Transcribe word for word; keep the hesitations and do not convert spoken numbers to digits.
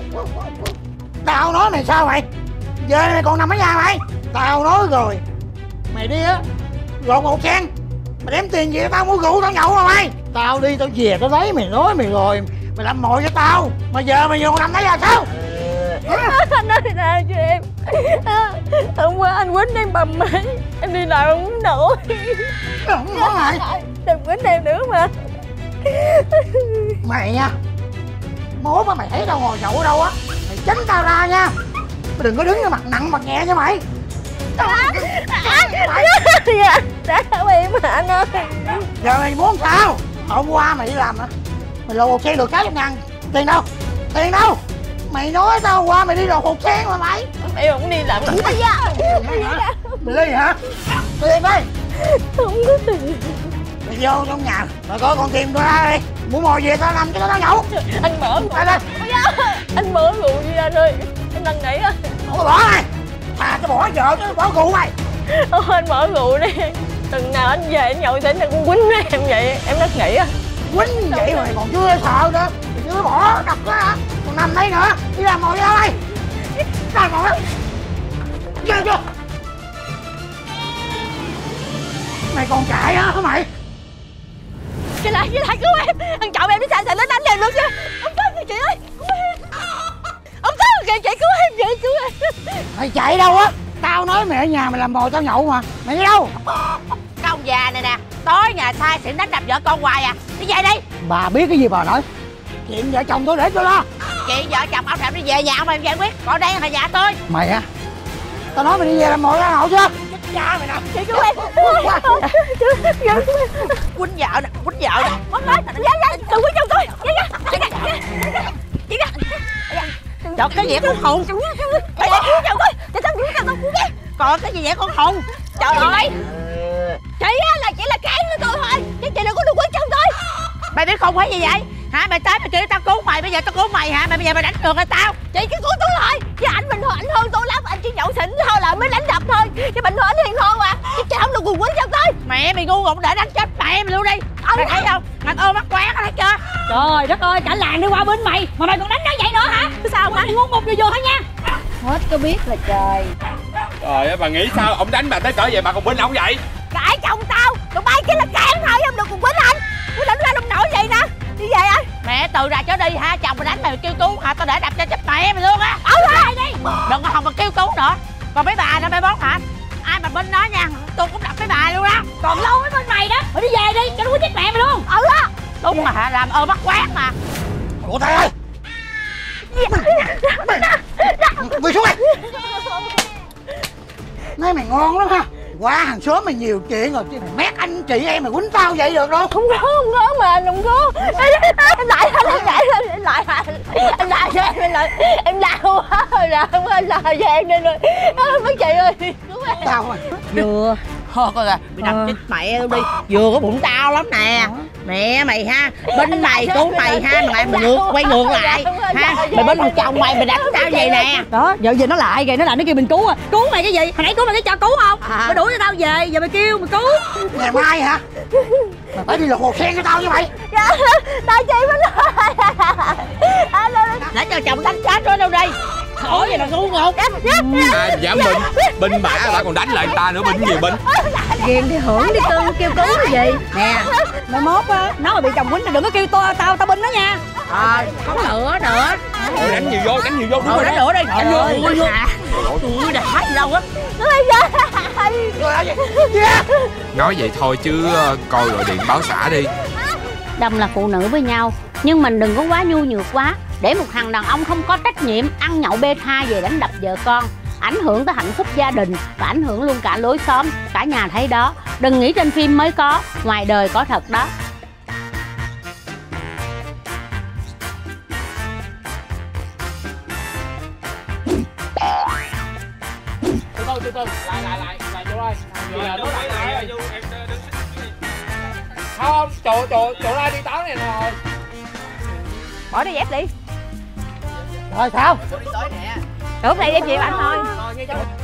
Tao nói mày sao mày? Giờ mày còn nằm ở nhà mày? Tao nói rồi, mày đi á gọn một sen, mày đem tiền về tao mua rượu tao nhậu rồi mày. Tao đi tao về tao thấy mày nói mày rồi, mày làm mồi cho tao, mà giờ mày còn nằm đấy là sao? Anh nói ra cho em. Hôm qua anh Quýnh em bầm mày, em đi làm không nổi. Không nói mày. Đừng Quýnh em nữa mà. Mày nha, mốt mà mày thấy tao ngồi nhậu ở đâu á, mày tránh tao ra nha. Mày đừng có đứng mặt nặng mặt nhẹ nha mày. Dạ, đã không em mà anh ơi. Giờ mày muốn sao? Hôm qua mày đi làm hả? Mày lột một xe được sáu trăm ngàn. Tiền đâu? Tiền đâu? Mày nói tao hôm qua mày đi lột một xe mà mày. Em không đi làm. Ây da. Mày đi hả? Tiền đây. Không có tiền. Mày vô trong nhà rồi có con tìm tôi ra đi. Muốn mồi về tao làm cho tao nhậu. Anh mở Đây đây. Anh mở rượu đi anh ơi. Em năn nỉ á. Không có bỏ mày. Thà tao bỏ vợ chứ bỏ rượu mày. Ô, anh mở rượu đi. Từng nào anh về anh nhậu thì anh cũng quýnh em vậy. Em rất nghĩ á. Quýnh vậy mà mày còn chưa sợ nữa. Mày chưa bỏ đập đó hả? Còn nằm đây nữa. Đi làm mồi ra đây. Làm mồi. Ghê chưa? Mày còn chạy á hả mày? Chị lại, chị lại cứu em. Thằng chậu em nó xài xài nó đánh em luôn chứ. Ông có kìa chị ơi. Cứu em. Ông có kìa chị cứu em. Chị cứu em. Mày chạy đâu á? Tao nói mày ở nhà mày làm mồi tao nhậu mà. Mày đi đâu? Cái ông già này nè, tối nhà sai xỉn đánh đập vợ con hoài à. Đi về đi. Bà biết cái gì bà nói? Chuyện vợ chồng tôi để tôi lo. Chuyện vợ chồng ông Thệm đi về nhà ông em giải quyết. Còn đây là nhà tôi. Mày á? Tao nói mày đi về làm mồi tao nhậu chưa? Cha mày nè. Chị cứu em. Quýnh vợ nè, quýnh vợ nè. Mất nói. Dạ dạ, đừng quýnh chồng tôi. Dạ dạ. Chị dạ. Trời, cái gì vậy con khùng? Mày đã cứu chồng tôi. Tại sao cứu chồng tôi? Còn cái gì vậy con khùng? Trời ơi. Chị á là chỉ là cái của tôi thôi, chứ chị đừng có đừng quýnh chồng tôi. Mày biết không phải gì vậy? Hả? Mày tới mày kêu tao cứu mày, bây giờ tao cứu mày hả? Mày bây giờ mày đánh ngược lại tao. Chị cứ cứu tôi thôi. Chứ ảnh bình thường ảnh hơn tôi lắm, anh chỉ nhậu xỉn thôi là mới đánh đập thôi. Chứ bình thường anh hiền hơn mà. Chứ chị không được cùng quýnh chồng tôi. Mẹ mày ngu ngục để đánh chết mẹ mày luôn đi. Mày thấy không? Mặt ôm mắt quán thấy chưa? Trời đất ơi, cả làng đi qua bên mày mà mày còn đánh nó vậy nữa hả? Sao hả? Ngu ngục vô vô thôi nha. Hết có biết là trời. Trời ơi, bà nghĩ sao ông đánh bà tới cỡ vậy bà còn quýnh ông vậy? Cãi chồng tao, tụi bay chỉ là cản thôi, không được cùng quýnh anh. Tôi đánh ra đông nổi vậy nè. Đi về anh. Mẹ từ ra trở đi ha, chồng mày đánh mày kêu cứu hả? Tao để đập cho chết mẹ mày luôn á. Ờ lại đi. Đừng có hòng mà kêu cứu nữa. Còn mấy bà đó mấy bón hả? Ai mà bên đó nha, tôi cũng đập mấy bà luôn á. Còn lâu với bên mày đó. Mày đi về đi, cho nó quýnh chết mẹ mày luôn. Ừ á. Đúng mà hả, làm ơ bắt quán mà. Ủa thầy ơi. Mày, mày xuống đây. Nói mày ngon lắm ha. Qua hàng xóm mày nhiều chuyện rồi chứ mày mét anh chị em mày quýnh tao vậy được đâu. Không có, không có mà anh không có. Em lại anh lại anh lại anh lại cho em em lại em đau quá rồi nè, không anh lại cho em đây rồi. Mấy chị ơi cứu em. Tao rồi. Vừa thôi coi kìa bị đập chết mẹ luôn đi. Vừa có bụng tao lắm nè. Mẹ mày ha, bên mày cứu mày ha, mà mày ngược quay ngược lại ha. Mày bên thằng chồng mày mày đánh tao vậy nè. Đó, giờ giờ nó lại kìa, nó lại nó kêu mình cứu à. Cứu mày cái gì? Hồi nãy cứu mày cái cho cứu không? À. Mày đuổi cho tao về, giờ mày kêu mày cứu. Ngày mai hả? Mày phải đi lột một sen cho tao như vậy. Dạ, tại chị mới nói. Để cho chồng đánh chết nó đâu đi. Hỏi vậy là ngu ngốc. À, dám binh, binh bả bả còn đánh lại người ta nữa, binh gì binh? Ghiền thì hưởng đi cưng, kêu cứu cái gì? Nè, mai mốt á, nó mà bị chồng quýnh là đừng có kêu tao tao tao binh đó nha. Ờ, không nữa nữa. Thôi đánh nhiều vô, đánh nhiều vô. Thôi đánh nữa đi, đánh vô, đánh vô. Ui, đã gì đâu á. Nói vậy thôi chứ coi gọi điện báo xã đi. Đồng là phụ nữ với nhau, nhưng mình đừng có quá nhu nhược quá, để một thằng đàn ông không có trách nhiệm ăn nhậu bê tha về đánh đập vợ con, ảnh hưởng tới hạnh phúc gia đình và ảnh hưởng luôn cả lối xóm. Cả nhà thấy đó, đừng nghĩ trên phim mới có, ngoài đời có thật đó. Từ từ từ từ lại lại lại lại chỗ đây. Giờ nó lại rồi. Không, chỗ chỗ chỗ đây đi tới này rồi. Bỏ đi dép đi. Rồi sao? Lúc này em chịu anh thôi.